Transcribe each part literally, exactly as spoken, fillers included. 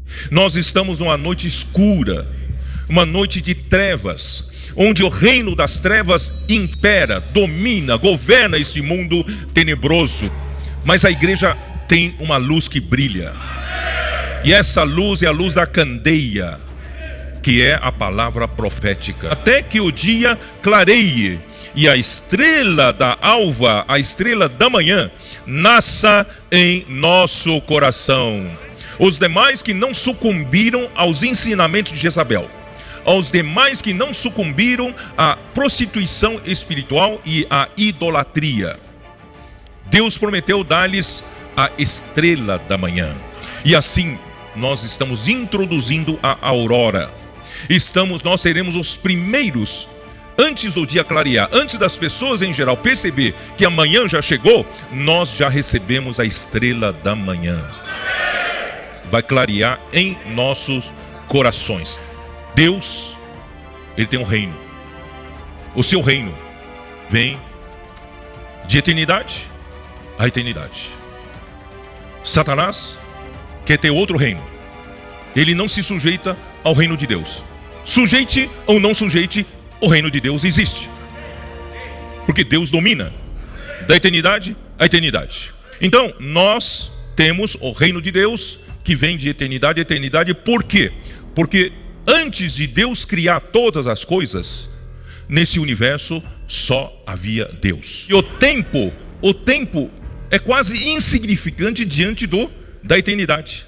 Nós estamos numa noite escura, uma noite de trevas, onde o reino das trevas impera, domina, governa este mundo tenebroso. Mas a igreja tem uma luz que brilha, e essa luz é a luz da candeia, que é a palavra profética. Até que o dia clareie e a estrela da alva, a estrela da manhã, nasça em nosso coração. Os demais que não sucumbiram aos ensinamentos de Jezabel, aos demais que não sucumbiram à prostituição espiritual e à idolatria, Deus prometeu dar-lhes a estrela da manhã. E assim nós estamos introduzindo a aurora. Estamos, nós seremos os primeiros, antes do dia clarear, antes das pessoas em geral perceber que amanhã já chegou, nós já recebemos a estrela da manhã. Vai clarear em nossos corações. Deus, Ele tem um reino. O seu reino vem de eternidade a eternidade. Satanás quer ter outro reino. Ele não se sujeita ao reino de Deus. Sujeite ou não sujeite, o reino de Deus existe, porque Deus domina da eternidade à eternidade. Então nós temos o reino de Deus que vem de eternidade a eternidade. Por quê? Porque antes de Deus criar todas as coisas, nesse universo só havia Deus. E o tempo, o tempo é quase insignificante diante do, da eternidade.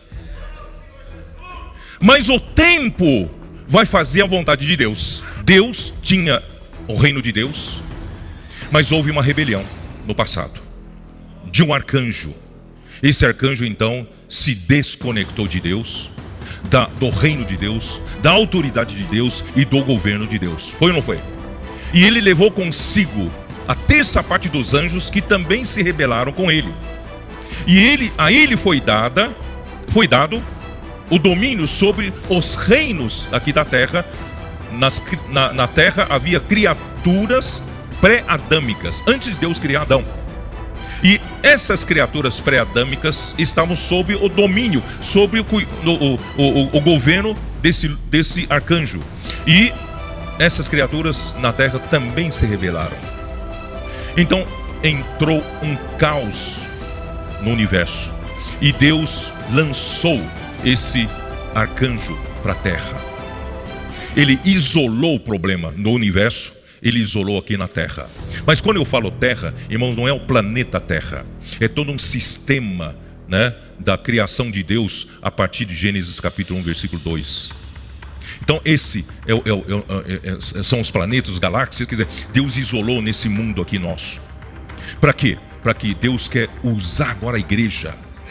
Mas o tempo vai fazer a vontade de Deus. Deus tinha o reino de Deus, mas houve uma rebelião no passado, de um arcanjo. Esse arcanjo então se desconectou de Deus, da, do reino de Deus, da autoridade de Deus e do governo de Deus. Foi ou não foi? E ele levou consigo a terça parte dos anjos que também se rebelaram com ele. E ele, a ele foi dada, foi dado o domínio sobre os reinos aqui da terra. Nas, na, na terra havia criaturas pré-adâmicas, antes de Deus criar Adão. E essas criaturas pré-adâmicas estavam sob o domínio, sobre o, o, o, o governo desse, desse arcanjo. E essas criaturas na terra também se rebelaram. Então entrou um caos no universo, e Deus lançou esse arcanjo para a terra. Ele isolou o problema no universo, ele isolou aqui na terra. Mas quando eu falo terra, irmãos, não é o planeta Terra, é todo um sistema, né, da criação de Deus a partir de Gênesis capítulo um, versículo dois. Então esse é, é, é, é, são os planetas, as galáxias. Quer dizer, Deus isolou nesse mundo aqui nosso. Para quê? Para que Deus quer usar agora a igreja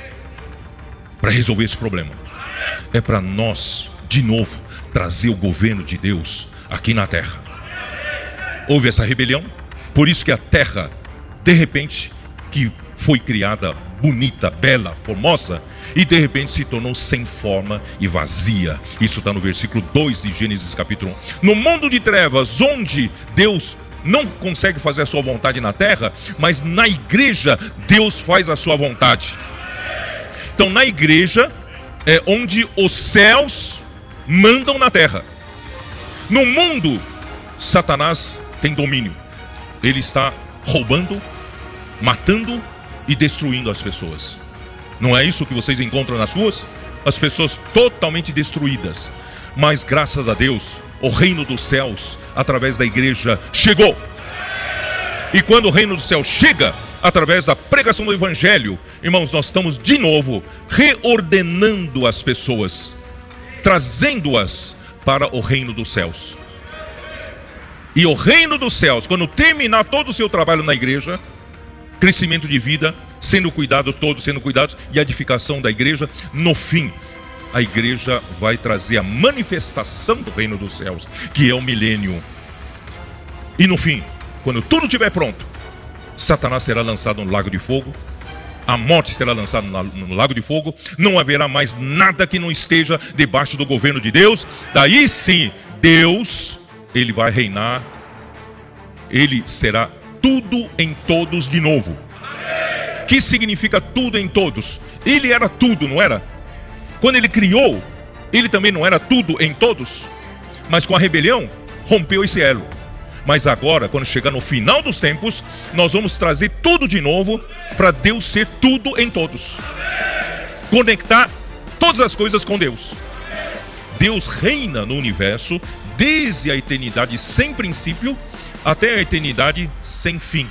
para resolver esse problema. É para nós, de novo, trazer o governo de Deus aqui na terra. Houve essa rebelião, por isso que a terra, de repente, que foi criada bonita, bela, formosa, e de repente se tornou sem forma e vazia. Isso está no versículo dois de Gênesis capítulo um. No mundo de trevas, onde Deus não consegue fazer a sua vontade na terra, mas na igreja Deus faz a sua vontade. Então na igreja é onde os céus mandam na terra. No mundo, Satanás tem domínio. Ele está roubando, matando e destruindo as pessoas. Não é isso que vocês encontram nas ruas? As pessoas totalmente destruídas. Mas graças a Deus, o reino dos céus, através da igreja, chegou. E quando o reino do céu chega, através da pregação do evangelho, irmãos, nós estamos de novo reordenando as pessoas, trazendo-as para o reino dos céus. E o reino dos céus, quando terminar todo o seu trabalho na igreja, crescimento de vida, sendo cuidados, todos sendo cuidados, e a edificação da igreja, no fim, a igreja vai trazer a manifestação do reino dos céus, que é o milênio. E no fim, quando tudo estiver pronto, Satanás será lançado no lago de fogo, a morte será lançada no lago de fogo, não haverá mais nada que não esteja debaixo do governo de Deus. Daí sim, Deus, Ele vai reinar, Ele será tudo em todos de novo. Que significa tudo em todos? Ele era tudo, não era? Quando Ele criou, Ele também não era tudo em todos, mas com a rebelião rompeu esse elo. Mas agora, quando chegar no final dos tempos, nós vamos trazer tudo de novo para Deus ser tudo em todos. Conectar todas as coisas com Deus. Deus reina no universo desde a eternidade sem princípio até a eternidade sem fim.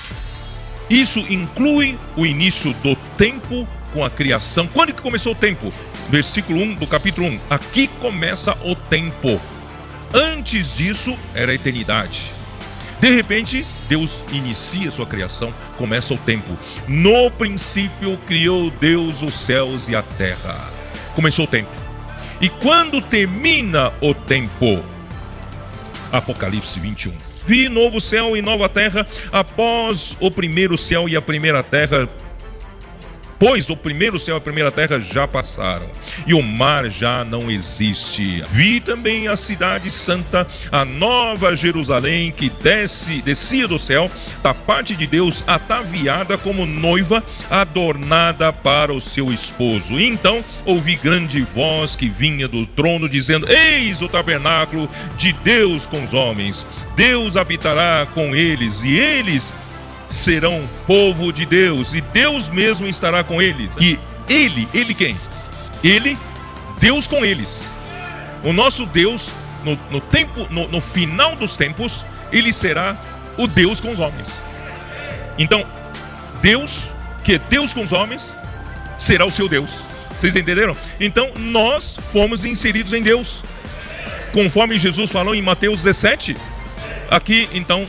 Isso inclui o início do tempo com a criação. Quando que começou o tempo? Versículo um do capítulo um. Aqui começa o tempo. Antes disso era a eternidade. De repente, Deus inicia sua criação, começa o tempo. No princípio criou Deus os céus e a terra. Começou o tempo. E quando termina o tempo? Apocalipse vinte e um. Vi novo céu e nova terra, após o primeiro céu e a primeira terra, pois o primeiro céu e a primeira terra já passaram, e o mar já não existe. Vi também a cidade santa, a nova Jerusalém, que desce, descia do céu, da parte de Deus, ataviada como noiva, adornada para o seu esposo. E então ouvi grande voz que vinha do trono, dizendo: eis o tabernáculo de Deus com os homens. Deus habitará com eles, e eles serão povo de Deus, e Deus mesmo estará com eles. E ele, ele quem? Ele, Deus com eles. O nosso Deus, no, no, tempo, no, no final dos tempos, ele será o Deus com os homens. Então, Deus, que é Deus com os homens, será o seu Deus. Vocês entenderam? Então, nós fomos inseridos em Deus, conforme Jesus falou em Mateus dezessete. Aqui, então,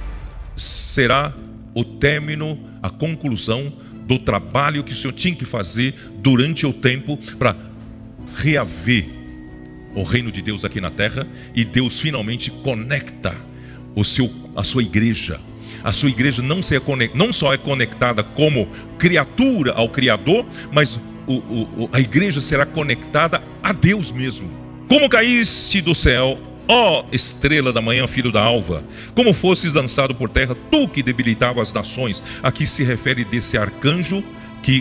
será o término, a conclusão do trabalho que o Senhor tinha que fazer durante o tempo para reaver o reino de Deus aqui na terra. E Deus finalmente conecta o seu, a sua igreja. A sua igreja não, se é conect, não só é conectada como criatura ao Criador, mas o, o, a igreja será conectada a Deus mesmo. Como caíste do céu, ó estrela da manhã, filho da alva, como fosses lançado por terra, tu que debilitava as nações. Aqui se refere desse arcanjo que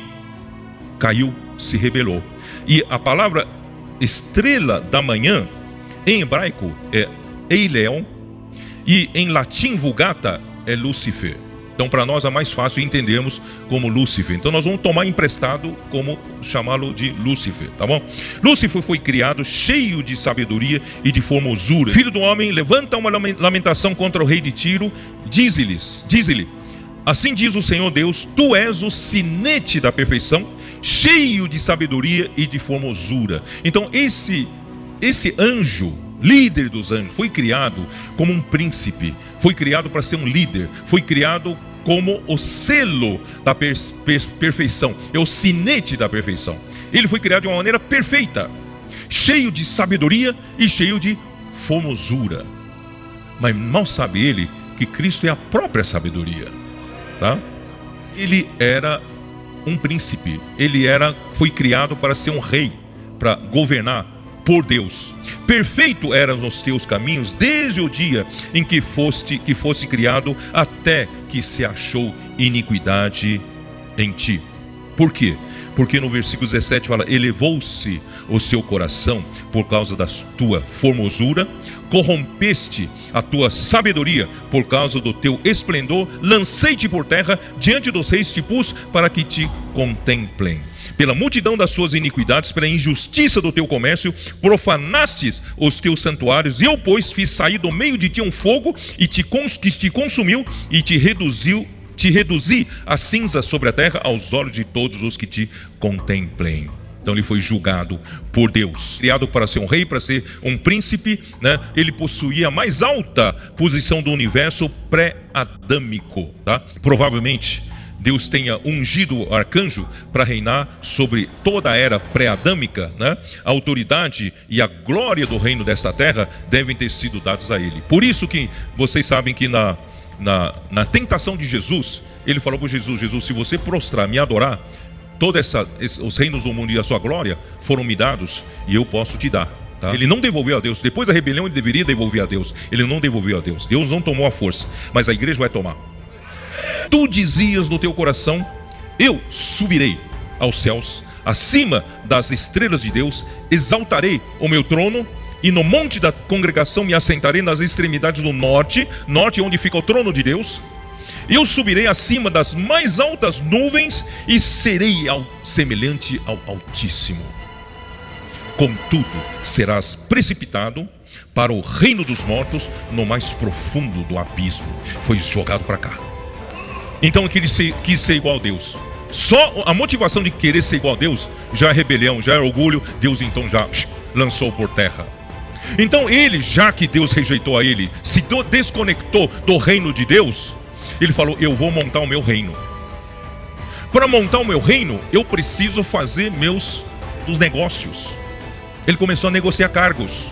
caiu, se rebelou. E a palavra estrela da manhã, em hebraico, é Eileon, e em latim vulgata é Lúcifer. Então, para nós é mais fácil entendermos como Lúcifer. Então, nós vamos tomar emprestado como chamá-lo de Lúcifer, tá bom? Lúcifer foi criado cheio de sabedoria e de formosura. Filho do homem, levanta uma lamentação contra o rei de Tiro. Dize-lhes, dize-lhe, assim diz o Senhor Deus, tu és o sinete da perfeição, cheio de sabedoria e de formosura. Então, esse, esse anjo, líder dos anjos, foi criado como um príncipe, foi criado para ser um líder, foi criado como o selo da per per perfeição, é o sinete da perfeição. Ele foi criado de uma maneira perfeita, cheio de sabedoria e cheio de formosura. Mas mal sabe ele que Cristo é a própria sabedoria, tá? Ele era um príncipe, ele era, foi criado para ser um rei, para governar por Deus. Perfeito eram os teus caminhos desde o dia em que foste, que fosse criado, até que se achou iniquidade em ti. Por quê? Porque no versículo dezessete fala: elevou-se o seu coração por causa da tua formosura, corrompeste a tua sabedoria por causa do teu esplendor, lancei-te por terra, diante dos reis te pus para que te contemplem. Pela multidão das suas iniquidades, pela injustiça do teu comércio, profanastes os teus santuários. E eu, pois, fiz sair do meio de ti um fogo e te, cons que te consumiu e te reduziu, te reduzi a cinza sobre a terra aos olhos de todos os que te contemplem. Então ele foi julgado por Deus, criado para ser um rei, para ser um príncipe, né? Ele possuía a mais alta posição do universo pré-adâmico, tá? Provavelmente Deus tenha ungido o arcanjo para reinar sobre toda a era pré-adâmica, né? A autoridade e a glória do reino desta terra devem ter sido dados a ele. Por isso que vocês sabem que na, na, na tentação de Jesus, ele falou para Jesus: Jesus, se você prostrar, me adorar, todos os reinos do mundo e a sua glória foram me dados e eu posso te dar. Tá? Ele não devolveu a Deus. Depois da rebelião ele deveria devolver a Deus. Ele não devolveu a Deus. Deus não tomou a força, mas a igreja vai tomar. Tu dizias no teu coração: eu subirei aos céus, acima das estrelas de Deus, exaltarei o meu trono, e no monte da congregação me assentarei nas extremidades do norte, norte onde fica o trono de Deus. Eu subirei acima das mais altas nuvens e serei ao, semelhante ao Altíssimo. Contudo, serás precipitado para o reino dos mortos, no mais profundo do abismo. Foi jogado para cá. Então ele quis, quis ser igual a Deus. Só a motivação de querer ser igual a Deus já é rebelião, já é orgulho. Deus então já lançou por terra. Então ele, já que Deus rejeitou a ele, se desconectou do reino de Deus, ele falou: eu vou montar o meu reino. Para montar o meu reino, eu preciso fazer meus os negócios. Ele começou a negociar cargos.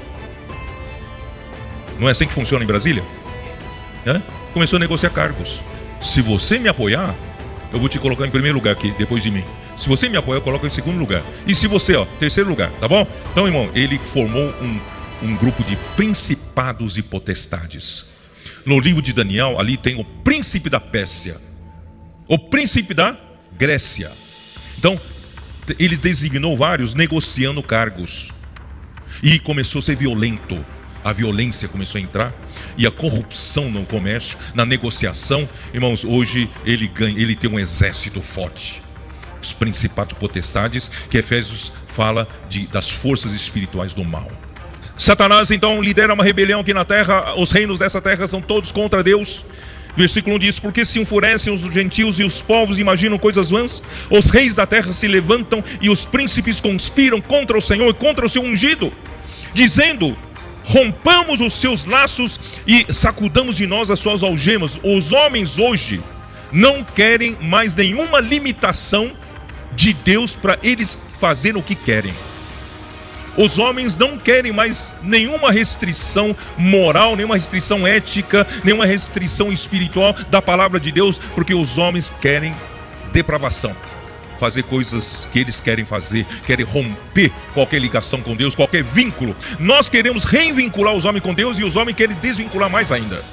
Não é assim que funciona em Brasília? É? Começou a negociar cargos. Se você me apoiar, eu vou te colocar em primeiro lugar aqui, depois de mim. Se você me apoiar, eu coloco em segundo lugar. E se você, ó, terceiro lugar, tá bom? Então, irmão, ele formou um, um grupo de principados e potestades. No livro de Daniel, ali tem o príncipe da Pérsia, o príncipe da Grécia. Então, ele designou vários negociando cargos. E começou a ser violento. A violência começou a entrar. E a corrupção no comércio, na negociação. Irmãos, hoje ele ganha, ele tem um exército forte. Os principados potestades, que Efésios fala de, das forças espirituais do mal. Satanás então lidera uma rebelião aqui na terra. Os reinos dessa terra são todos contra Deus. Versículo um diz: porque se enfurecem os gentios e os povos imaginam coisas vãs, os reis da terra se levantam e os príncipes conspiram contra o Senhor e contra o seu ungido, dizendo: rompamos os seus laços e sacudamos de nós as suas algemas. Os homens hoje não querem mais nenhuma limitação de Deus para eles fazerem o que querem. Os homens não querem mais nenhuma restrição moral, nenhuma restrição ética, nenhuma restrição espiritual da palavra de Deus, porque os homens querem depravação, fazer coisas que eles querem fazer, querem romper qualquer ligação com Deus, qualquer vínculo. Nós queremos reinvincular os homens com Deus e os homens querem desvincular mais ainda.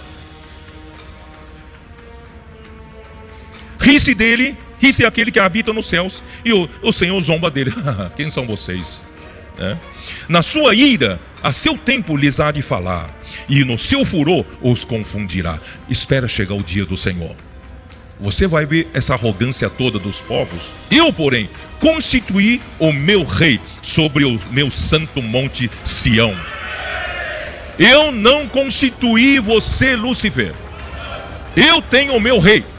Ri-se dele, ri-se aquele que habita nos céus, e o, o Senhor zomba dele. Quem são vocês? É. Na sua ira, a seu tempo lhes há de falar, e no seu furor os confundirá. Espera chegar o dia do Senhor. Você vai ver essa arrogância toda dos povos. Eu, porém, constituí o meu rei sobre o meu santo monte Sião. Eu não constituí você, Lúcifer. Eu tenho o meu rei.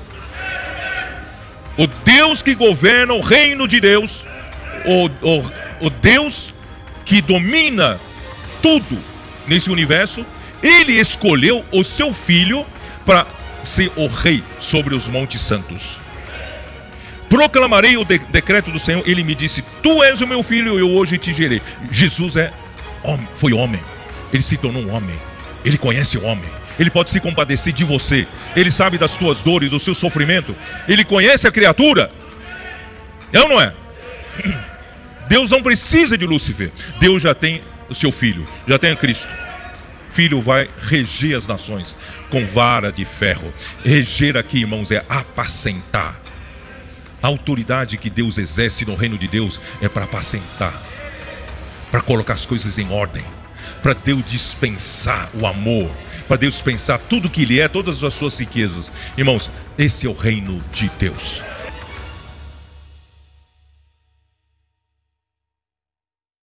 O Deus que governa o reino de Deus, o, o, o Deus que domina tudo nesse universo, ele escolheu o seu filho para ser o rei sobre os montes santos. Proclamarei o de decreto do Senhor. Ele me disse: tu és o meu filho, eu hoje te gerei. Jesus é homem, foi homem. Ele se tornou um homem. Ele conhece o homem. Ele pode se compadecer de você. Ele sabe das tuas dores, do seu sofrimento. Ele conhece a criatura. É ou não é? Deus não precisa de Lúcifer. Deus já tem o seu filho, já tem a Cristo. Filho vai reger as nações com vara de ferro. Reger aqui, irmãos, é apacentar. A autoridade que Deus exerce no reino de Deus é para apacentar, para colocar as coisas em ordem, para Deus dispensar o amor, para Deus dispensar tudo que Ele é, todas as suas riquezas. Irmãos, esse é o reino de Deus.